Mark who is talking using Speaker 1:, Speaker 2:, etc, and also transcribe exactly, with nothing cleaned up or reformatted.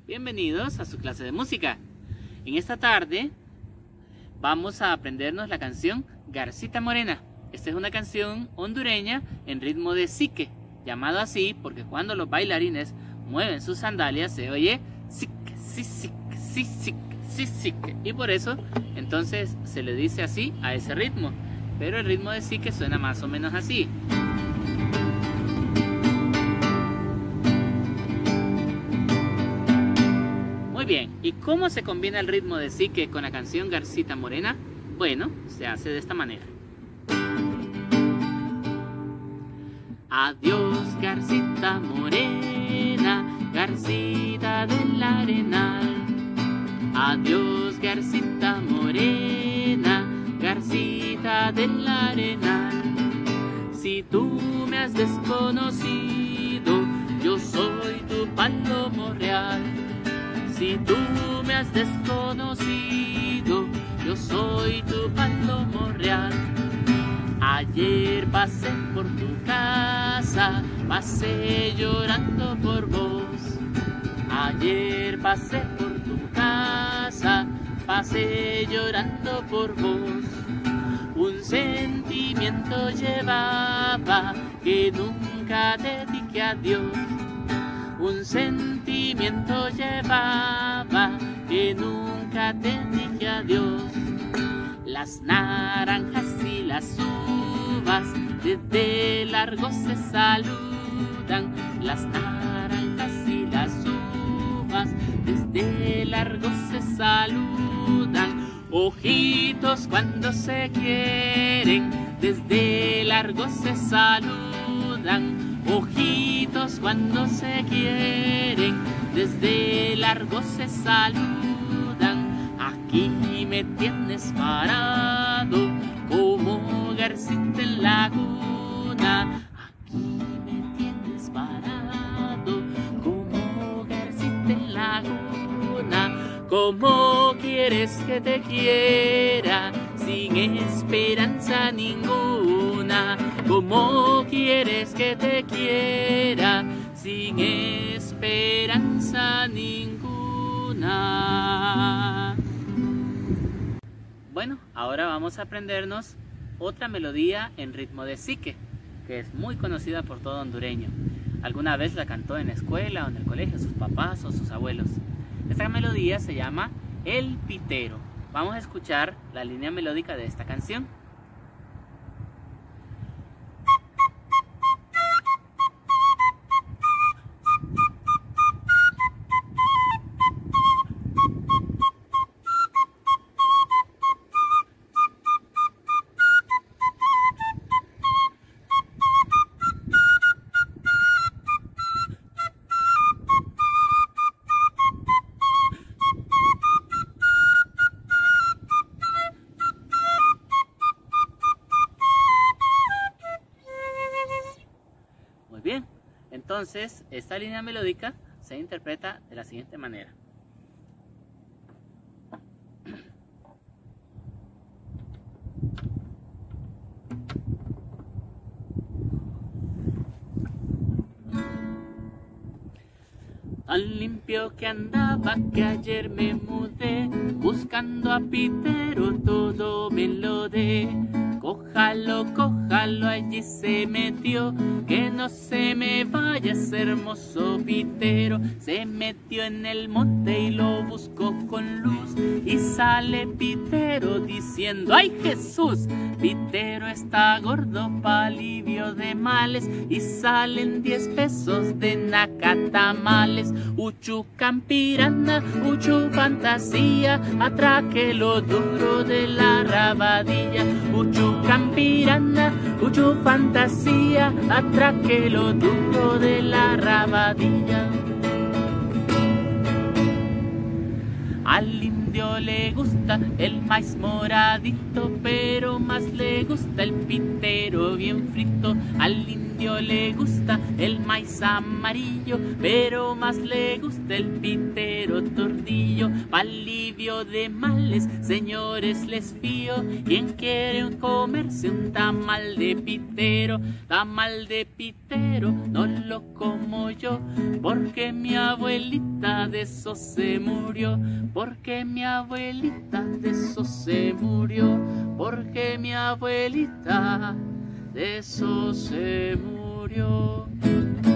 Speaker 1: Bienvenidos a su clase de música. En esta tarde vamos a aprendernos la canción Garcita Morena. Esta es una canción hondureña en ritmo de sique, llamado así porque cuando los bailarines mueven sus sandalias se oye sic, si, sic, si, sic, si, sic. Y por eso entonces se le dice así a ese ritmo. Pero el ritmo de sique suena más o menos así. Muy bien, ¿y cómo se combina el ritmo de sique con la canción Garcita Morena? Bueno, se hace de esta manera. Adiós, Garcita Morena, Garcita del Arenal. Adiós, Garcita Morena, Garcita del Arenal. Si tú me has desconocido, yo soy tu palomo real. Si tú me has desconocido, yo soy tu palomo real. Ayer pasé por tu casa, pasé llorando por vos. Ayer pasé por tu casa, pasé llorando por vos. Un sentimiento llevaba que nunca te dije adiós. Un sentimiento llevaba que nunca te dije adiós. Las naranjas y las uvas desde largo se saludan. Las naranjas y las uvas desde largo se saludan. Ojitos cuando se quieren desde largo se saludan. Ojitos cuando se quieren desde largo se saludan. Aquí me tienes parado como garcita en laguna. Aquí me tienes parado como garcita en laguna. ¿Cómo quieres que te quiera sin esperanza ninguna? ¿Cómo quieres que te quiera sin esperanza ninguna? Bueno, ahora vamos a aprendernos otra melodía en ritmo de sique, que es muy conocida por todo hondureño. Alguna vez la cantó en la escuela o en el colegio sus papás o sus abuelos. Esta melodía se llama El Pitero. Vamos a escuchar la línea melódica de esta canción. Bien, entonces esta línea melódica se interpreta de la siguiente manera. Tan limpio que andaba que ayer me mudé, buscando a Pitero todo me lo dé. Cójalo, cójalo, allí se metió, que no se me vaya ese hermoso Pitero. Se metió en el monte y lo buscó con luz, y sale Pitero diciendo: ¡ay Jesús! Pitero está gordo pa' alivio de males, y salen diez pesos de nacatamales. Uchu campirana, uchu fantasía, atraque lo duro de la rabadilla. Uchu campirana, uchu fantasía, atraque lo duro de la rabadilla. Al indio le gusta el maíz moradito, pero más le gusta el pitero bien frito. Al indio indio le gusta el maíz amarillo, pero más le gusta el pitero tordillo. Palivio de males, señores, les fío, quien quiere comerse un tamal de pitero. Tamal de pitero no lo como yo, porque mi abuelita de eso se murió, porque mi abuelita de eso se murió, porque mi abuelita de eso se murió.